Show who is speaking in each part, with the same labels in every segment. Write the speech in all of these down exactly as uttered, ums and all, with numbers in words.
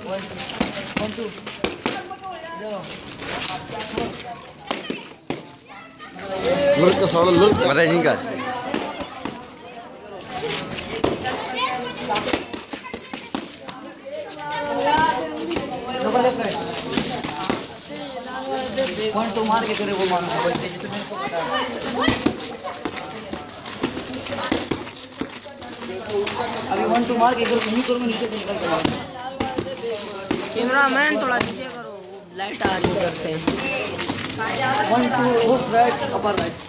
Speaker 1: One one two
Speaker 2: look का सारा look मरा नहीं का
Speaker 1: वन टू मार के करे वो मार बच्चे जिसे मेरे को पता है। अभी वन टू मार के इधर नहीं करो, मैं नीचे से निकल के मारूंगा।
Speaker 3: कैमरामैन थोड़ा नीचे करो, लाइट आ रही है उधर से।
Speaker 1: One two right upper right,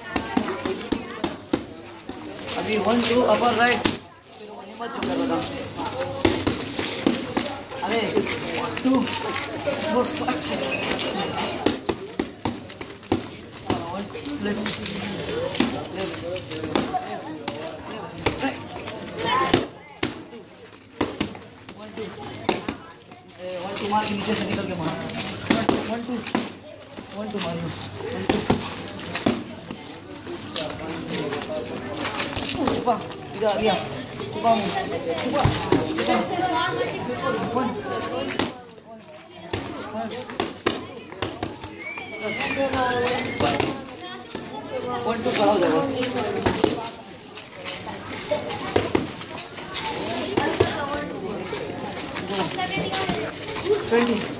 Speaker 1: अभी वन टू अपर राइट, मत जो करो ना। अरे two left left one two one two मार के नीचे से निकल के मारो। वन टू वन टू मारो, वन टू ऊपर इधर आ गया, ऊपर ऊपर वन वन टू खड़ा हो जाएगा। ट्वेंटी